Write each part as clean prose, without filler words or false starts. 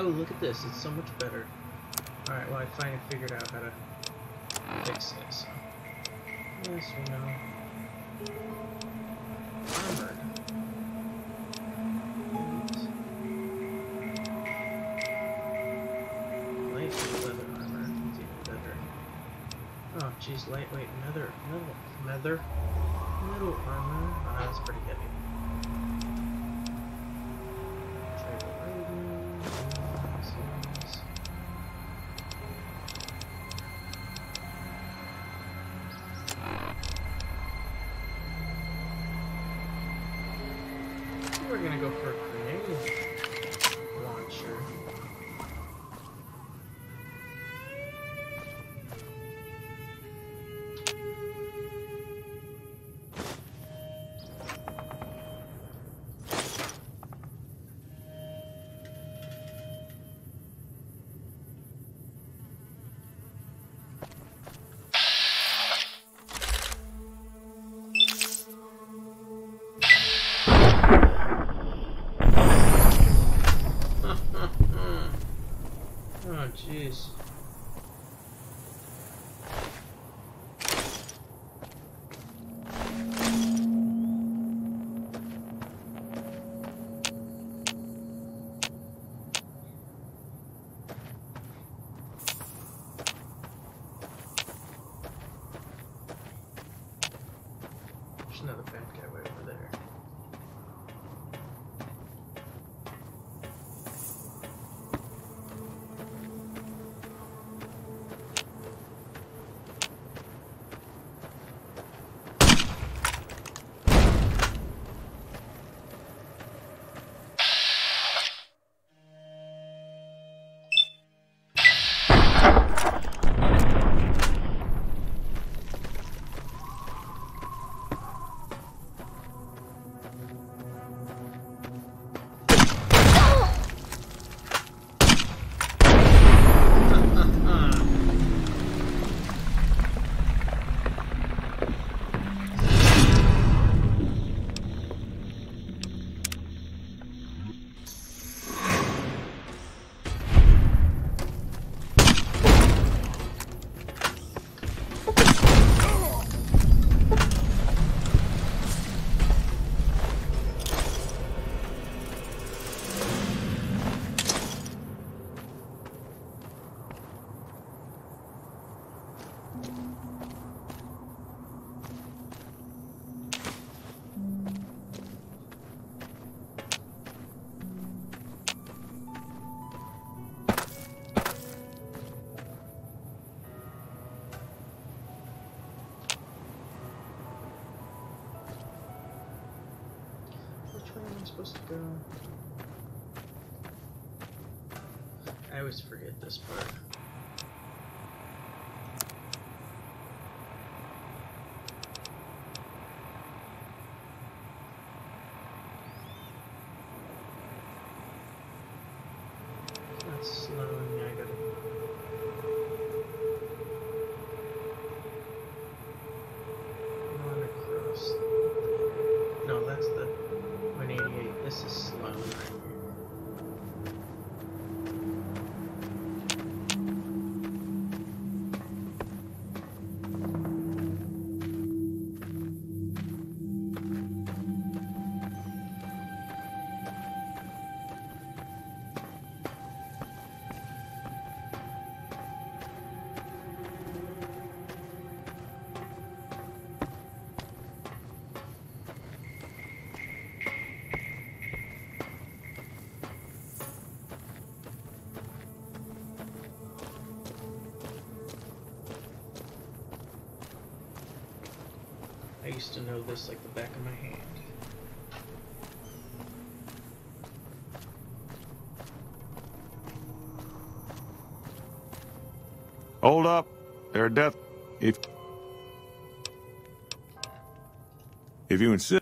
Oh, look at this. It's so much better. Alright, well, I finally figured out how to fix it, so. Yes, we know. Armored. Lightweight leather armor. It's even better. Oh, geez, lightweight metal armor. Oh, that's pretty heavy. We're gonna go for a grenade launcher. Oh, jeez. There's another bad guy way over there. Where am I supposed to go? I always forget this part. It's not slowing, I gotta... run across. No, that's the 188. This is slowing right here. I used to know this like the back of my hand. Hold up. They're death. If you insist.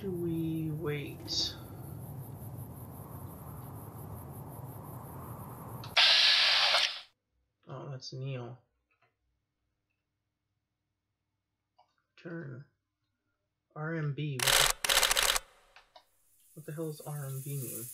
do we wait? Oh, that's Neil. Turn. RMB. What the hell does RMB mean?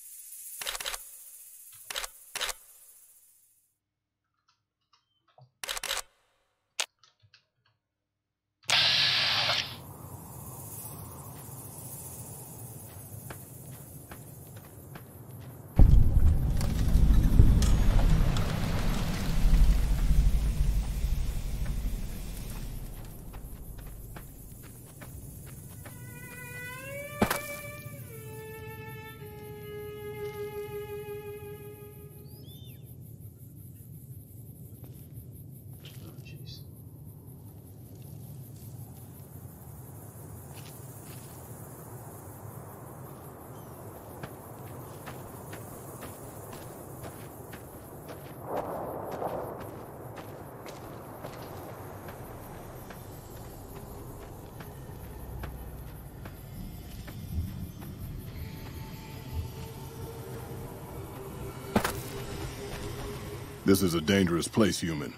This is a dangerous place, human.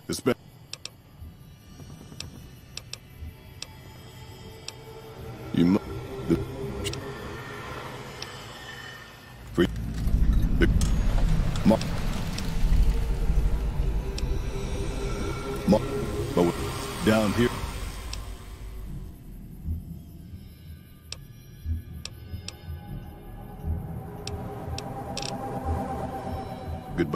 You must... Down here. Goodbye.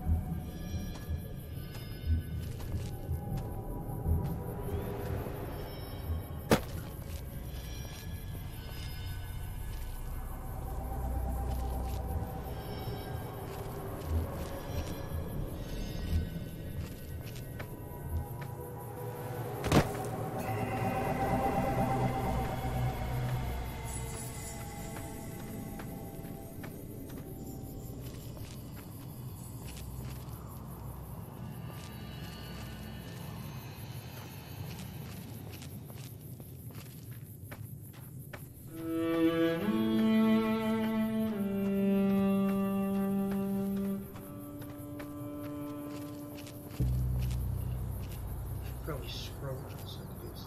Probably scroll it so I can do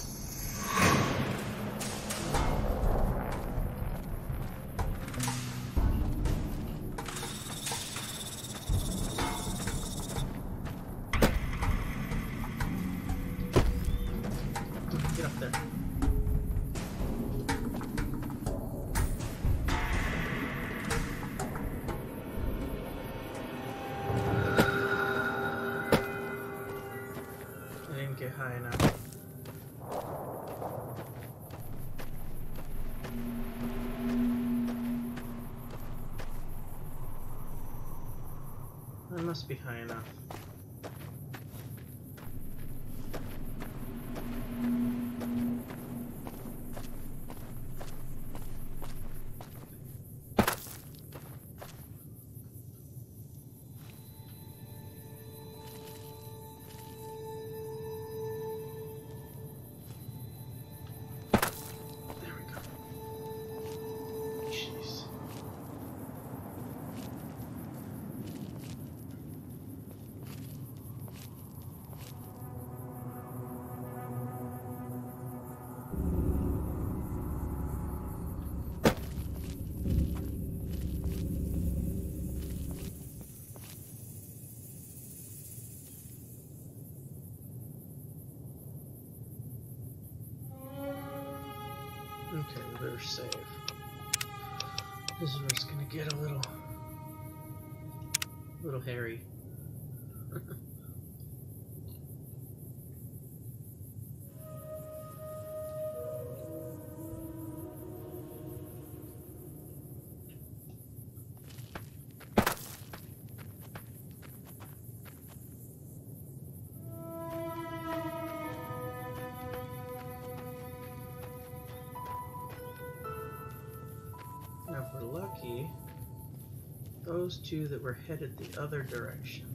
something. Get up there. I didn't get high enough. That must be high enough. Okay, we better save. This is where it's gonna get a little hairy. Now, if we're lucky, those two that were headed the other direction.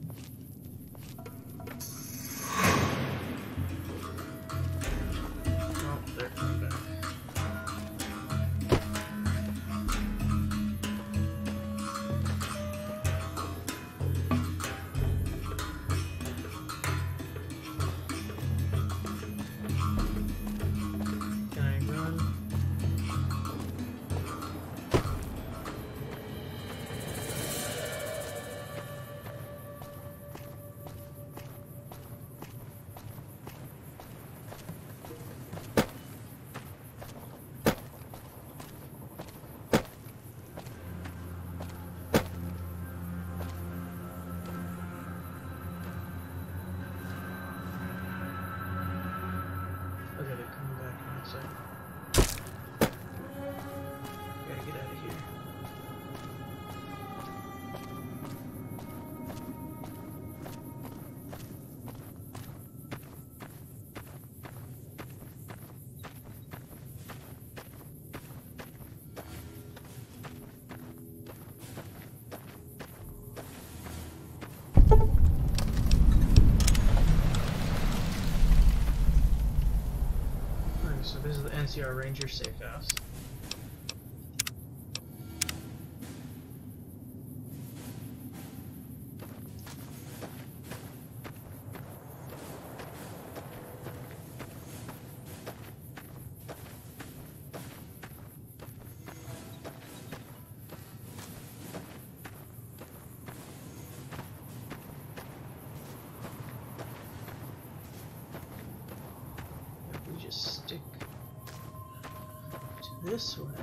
Oh, they're coming back. so this is the NCR Ranger safe house. Stick to this way.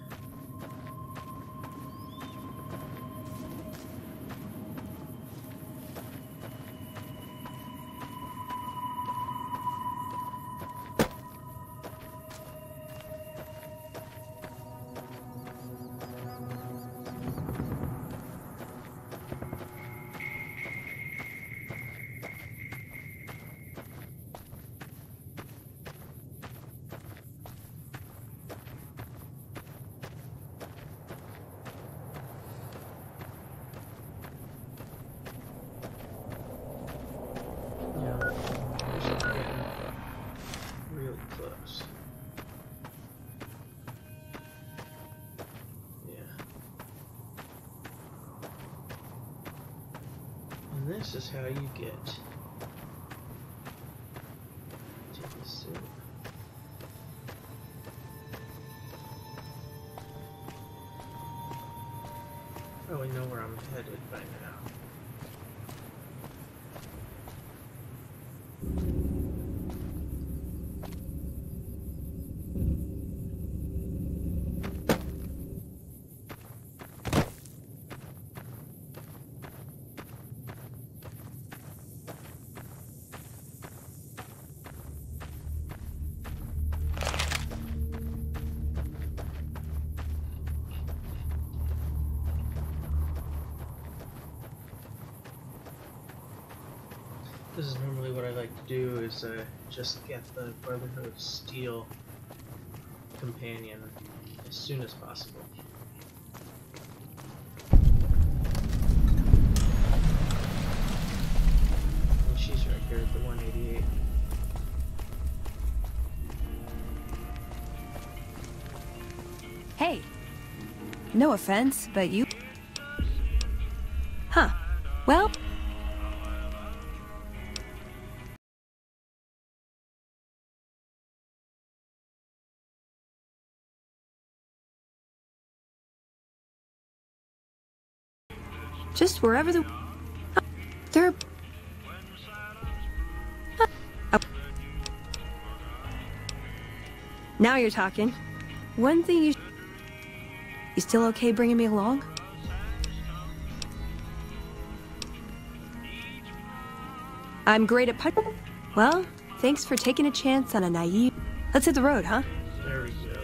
This is how you get to the suit. Probably know where I'm headed by now. This is normally what I like to do is just get the Brotherhood of Steel companion as soon as possible. And she's right here at the 188. Hey, no offense, but you... Huh, well... Just wherever the... They're... Now you're talking. One thing you... You still okay bringing me along? I'm great at Well, thanks for taking a chance on a naive... Let's hit the road, huh? There we go.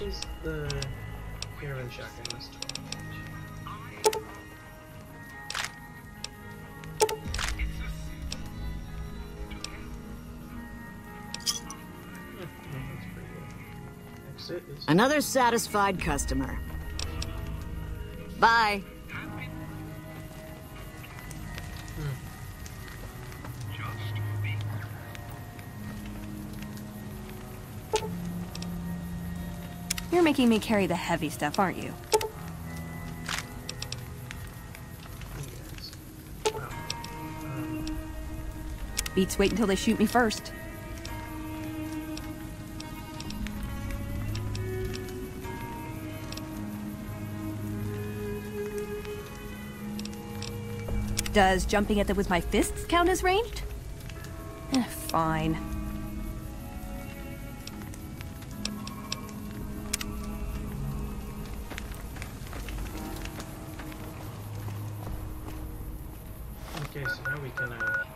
is the caravan shotgun? That's 12 gauge. That's pretty good. Exit is Another satisfied customer. Bye. You're making me carry the heavy stuff, aren't you? yes. Wow. Beats wait until they shoot me first. Does jumping at them with my fists count as ranged? Fine. Okay, so now we can